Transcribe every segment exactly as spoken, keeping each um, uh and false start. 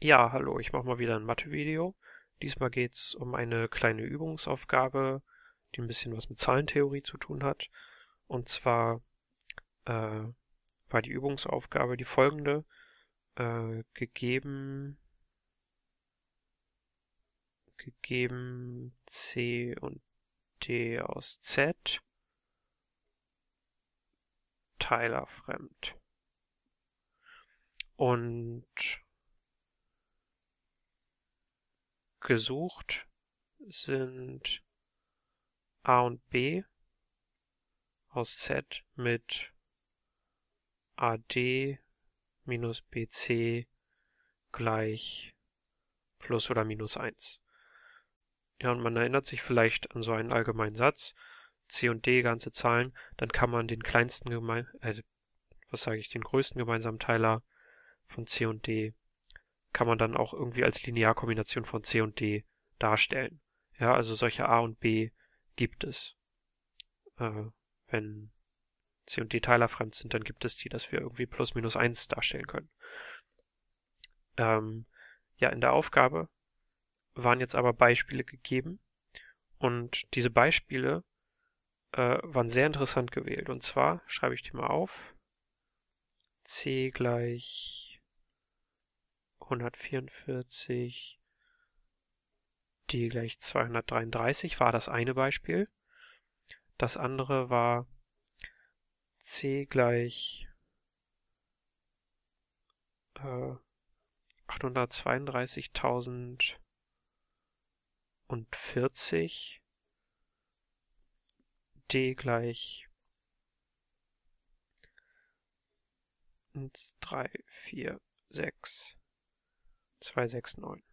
Ja, hallo, ich mache mal wieder ein Mathe-Video. Diesmal geht es um eine kleine Übungsaufgabe, die ein bisschen was mit Zahlentheorie zu tun hat. Und zwar äh, war die Übungsaufgabe die folgende. Äh, gegeben, gegeben C und D aus Z, teilerfremd. Und gesucht sind A und B aus Z mit A D minus B C gleich plus oder minus eins. Ja, und man erinnert sich vielleicht an so einen allgemeinen Satz, C und D ganze Zahlen, dann kann man den kleinsten gemein, äh, was sage ich, den größten gemeinsamen Teiler von C und D kann man dann auch irgendwie als Linearkombination von C und D darstellen. Ja, also solche A und B gibt es. Äh, wenn C und D teilerfremd sind, dann gibt es die, dass wir irgendwie plus minus eins darstellen können. Ähm, ja, in der Aufgabe waren jetzt aber Beispiele gegeben und diese Beispiele äh, waren sehr interessant gewählt. Und zwar schreibe ich die mal auf. C gleich hundertvierundvierzig, D gleich zweihundertdreiunddreißig war das eine Beispiel. Das andere war C gleich äh, achthundertzweiunddreißigtausendvierzig, D gleich eins, drei, vier, sechs, zwei, sechs, neun.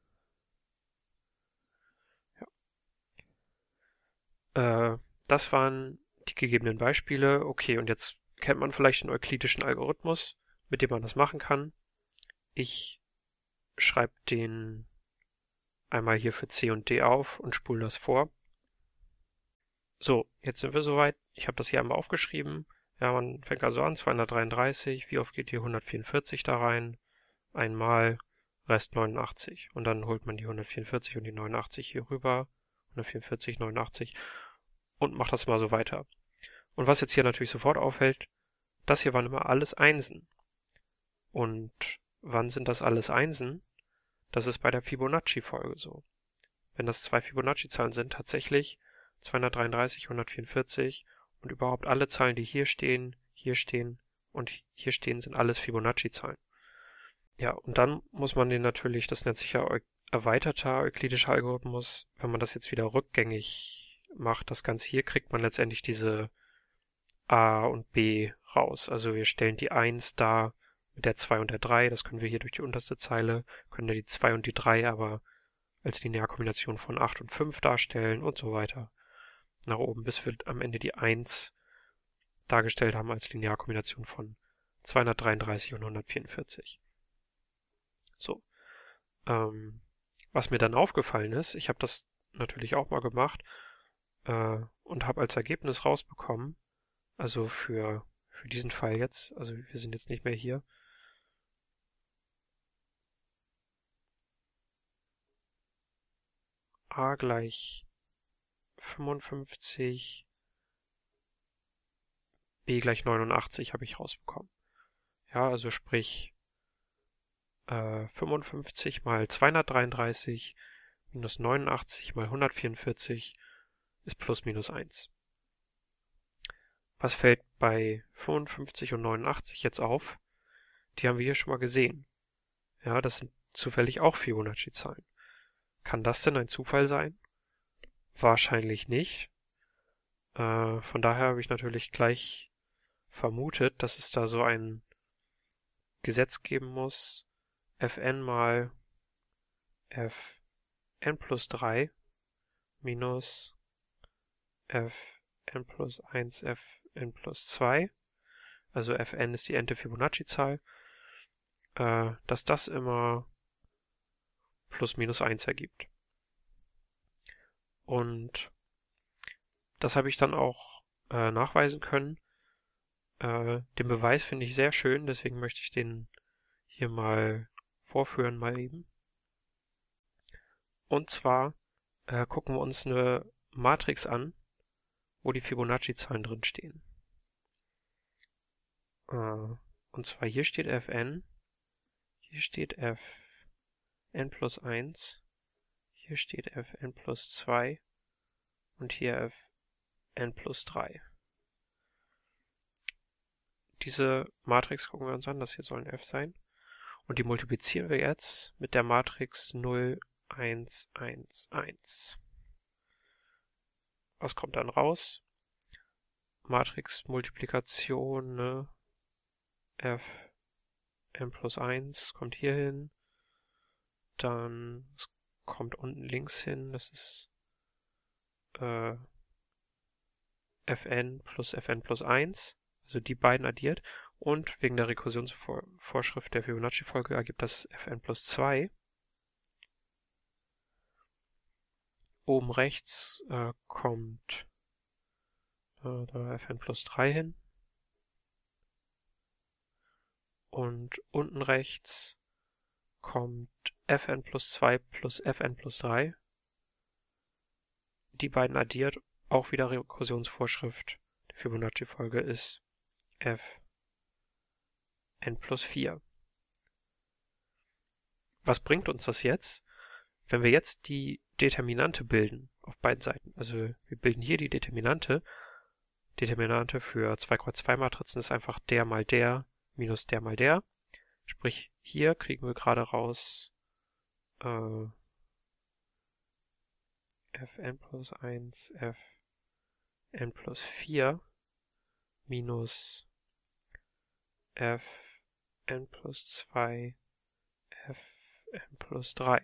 Ja. Äh, das waren die gegebenen Beispiele. Okay, und jetzt kennt man vielleicht den euklidischen Algorithmus, mit dem man das machen kann. Ich schreibe den einmal hier für C und D auf und spule das vor. So, jetzt sind wir soweit. Ich habe das hier einmal aufgeschrieben. Ja, man fängt also an, zweihundertdreiunddreißig. Wie oft geht hier hundertvierundvierzig da rein? Einmal, Rest neunundachtzig. Und dann holt man die hundertvierundvierzig und die neunundachtzig hier rüber. hundertvierundvierzig, neunundachtzig. Und macht das mal so weiter. Und was jetzt hier natürlich sofort auffällt, das hier waren immer alles Einsen. Und wann sind das alles Einsen? Das ist bei der Fibonacci-Folge so. Wenn das zwei Fibonacci-Zahlen sind, tatsächlich zweihundertdreiunddreißig, hundertvierundvierzig und überhaupt alle Zahlen, die hier stehen, hier stehen und hier stehen, sind alles Fibonacci-Zahlen. Ja, und dann muss man den natürlich, das nennt sich ja erweiterter euklidischer Algorithmus, wenn man das jetzt wieder rückgängig macht, das Ganze hier, kriegt man letztendlich diese A und B raus. Also wir stellen die eins dar mit der zwei und der drei, das können wir hier durch die unterste Zeile, können wir die zwei und die drei aber als Linearkombination von acht und fünf darstellen und so weiter. Nach oben, bis wir am Ende die eins dargestellt haben als Linearkombination von zweihundertdreiunddreißig und hundertvierundvierzig. So. Ähm, was mir dann aufgefallen ist, ich habe das natürlich auch mal gemacht äh, und habe als Ergebnis rausbekommen, also für, für diesen Fall jetzt, also wir sind jetzt nicht mehr hier, A gleich fünfundfünfzig, B gleich neunundachtzig habe ich rausbekommen. Ja, also sprich äh, fünfundfünfzig mal zweihundertdreiunddreißig minus neunundachtzig mal hundertvierundvierzig ist plus minus eins. Was fällt bei fünfundfünfzig und neunundachtzig jetzt auf? Die haben wir hier schon mal gesehen. Ja, das sind zufällig auch Fibonacci-Zahlen. Kann das denn ein Zufall sein? Wahrscheinlich nicht. Äh, von daher habe ich natürlich gleich vermutet, dass es da so ein Gesetz geben muss, Fn mal Fn plus drei minus Fn plus eins, Fn plus zwei, also Fn ist die n-te Fibonacci-Zahl, äh, dass das immer plus minus eins ergibt. Und das habe ich dann auch äh, nachweisen können. Äh, den Beweis finde ich sehr schön, deswegen möchte ich den hier mal vorführen mal eben. Und zwar äh, gucken wir uns eine Matrix an, wo die Fibonacci-Zahlen drin stehen. Äh, und zwar hier steht Fn, hier steht Fn plus eins, hier steht Fn plus zwei und hier Fn plus drei. Diese Matrix gucken wir uns an, das hier soll ein F sein. Und die multiplizieren wir jetzt mit der Matrix null, eins, eins, eins. Was kommt dann raus? Matrix-Multiplikation, ne? Fn plus eins kommt hier hin. Dann es kommt unten links hin, das ist äh, Fn plus Fn plus eins. Also die beiden addiert, und wegen der Rekursionsvorschrift der Fibonacci-Folge ergibt das Fn plus zwei. Oben rechts äh, kommt äh, da Fn plus drei hin. Und unten rechts kommt Fn plus zwei plus Fn plus drei. Die beiden addiert, auch wieder Rekursionsvorschrift der Fibonacci-Folge ist Fn plus vier. Was bringt uns das jetzt? Wenn wir jetzt die Determinante bilden, auf beiden Seiten, also wir bilden hier die Determinante, Determinante für zwei Kreuz zwei Matrizen ist einfach der mal der minus der mal der, sprich hier kriegen wir gerade raus äh, Fn plus eins, Fn plus vier minus Fn plus zwei, Fn plus drei.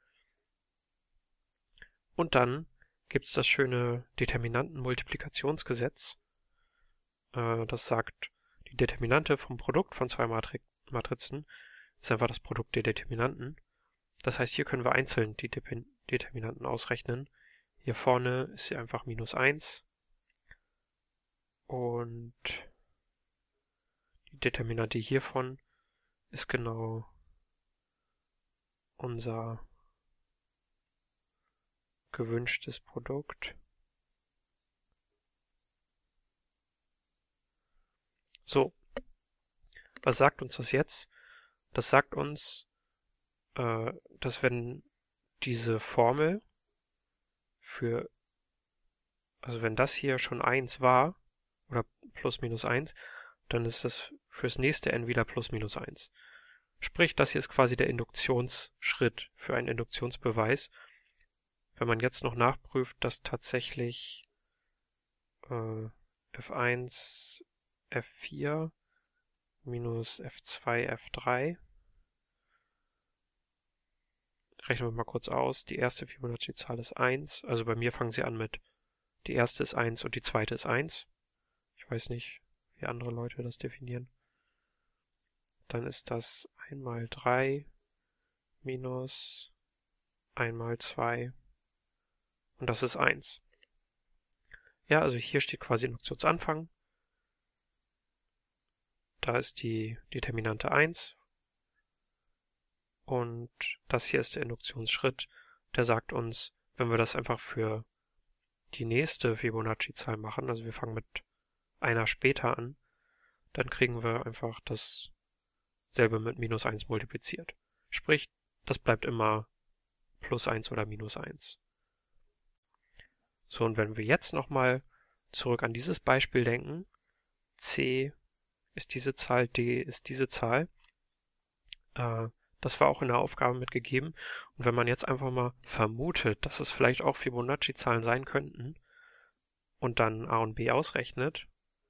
Und dann gibt es das schöne Determinantenmultiplikationsgesetz. Äh, das sagt, die Determinante vom Produkt von zwei Matri Matrizen ist einfach das Produkt der Determinanten. Das heißt, hier können wir einzeln die De Determinanten ausrechnen. Hier vorne ist sie einfach minus eins. Und die Determinante hiervon ist genau unser gewünschtes Produkt. So, was sagt uns das jetzt? Das sagt uns, äh, dass wenn diese Formel für, also wenn das hier schon eins war, oder plus minus eins, dann ist das fürs nächste n wieder plus minus eins. Sprich, das hier ist quasi der Induktionsschritt für einen Induktionsbeweis. Wenn man jetzt noch nachprüft, dass tatsächlich äh, F eins, F vier minus F zwei, F drei, rechnen wir mal kurz aus, die erste Fibonacci-Zahl ist eins, also bei mir fangen sie an mit, die erste ist eins und die zweite ist eins. Ich weiß nicht, wie andere Leute das definieren. Dann ist das eins mal drei minus eins mal zwei und das ist eins. Ja, also hier steht quasi Induktionsanfang. Da ist die Determinante eins. Und das hier ist der Induktionsschritt. Der sagt uns, wenn wir das einfach für die nächste Fibonacci-Zahl machen, also wir fangen mit einer später an, dann kriegen wir einfach dasselbe mit minus eins multipliziert. Sprich, das bleibt immer plus eins oder minus eins. So, und wenn wir jetzt nochmal zurück an dieses Beispiel denken, c ist diese Zahl, d ist diese Zahl, äh, das war auch in der Aufgabe mitgegeben. Und wenn man jetzt einfach mal vermutet, dass es vielleicht auch Fibonacci-Zahlen sein könnten und dann a und b ausrechnet,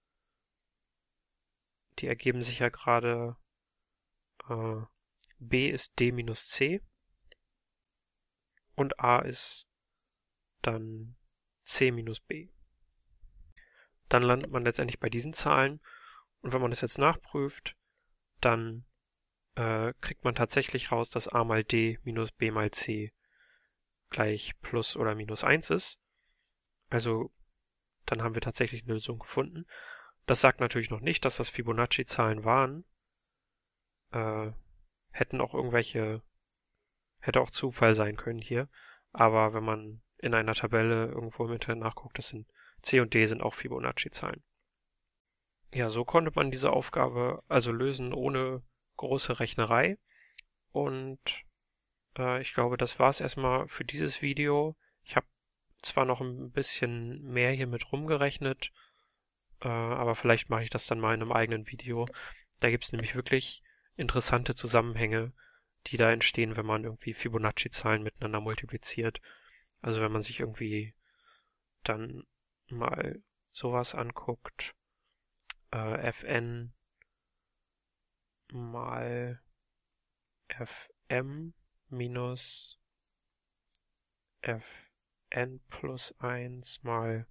die ergeben sich ja gerade, äh, b ist d minus c und a ist dann c minus b. Dann landet man letztendlich bei diesen Zahlen, und wenn man das jetzt nachprüft, dann äh, kriegt man tatsächlich raus, dass a mal d minus b mal c gleich plus oder minus eins ist. Also dann haben wir tatsächlich eine Lösung gefunden. Das sagt natürlich noch nicht, dass das Fibonacci-Zahlen waren. Äh, hätten auch irgendwelche, hätte auch Zufall sein können hier. Aber wenn man in einer Tabelle irgendwo im Internet nachguckt, das sind C und D sind auch Fibonacci-Zahlen. Ja, so konnte man diese Aufgabe also lösen ohne große Rechnerei. Und äh, ich glaube, das war es erstmal für dieses Video. Ich habe zwar noch ein bisschen mehr hier mit rumgerechnet, äh, aber vielleicht mache ich das dann mal in einem eigenen Video. Da gibt es nämlich wirklich interessante Zusammenhänge, die da entstehen, wenn man irgendwie Fibonacci-Zahlen miteinander multipliziert. Also wenn man sich irgendwie dann mal sowas anguckt, äh, Fn mal Fm minus Fn plus eins mal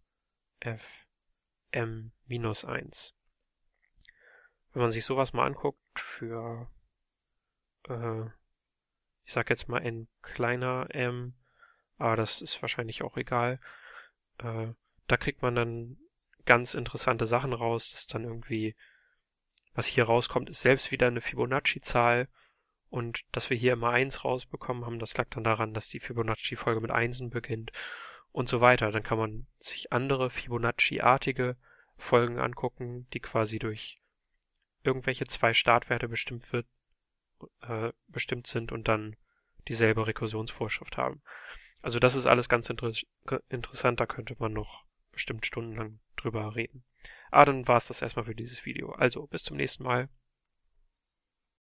Fm minus eins. Wenn man sich sowas mal anguckt für, äh, ich sag jetzt mal n kleiner m, aber das ist wahrscheinlich auch egal, äh, da kriegt man dann ganz interessante Sachen raus, dass dann irgendwie, was hier rauskommt, ist selbst wieder eine Fibonacci-Zahl und dass wir hier immer eins rausbekommen haben, das lag dann daran, dass die Fibonacci-Folge mit Einsen beginnt und so weiter. Dann kann man sich andere Fibonacci-artige Folgen angucken, die quasi durch irgendwelche zwei Startwerte bestimmt wird, äh, bestimmt sind und dann dieselbe Rekursionsvorschrift haben. Also das ist alles ganz inter interessant, da könnte man noch bestimmt stundenlang drüber reden. Aber dann war es das erstmal für dieses Video. Also bis zum nächsten Mal.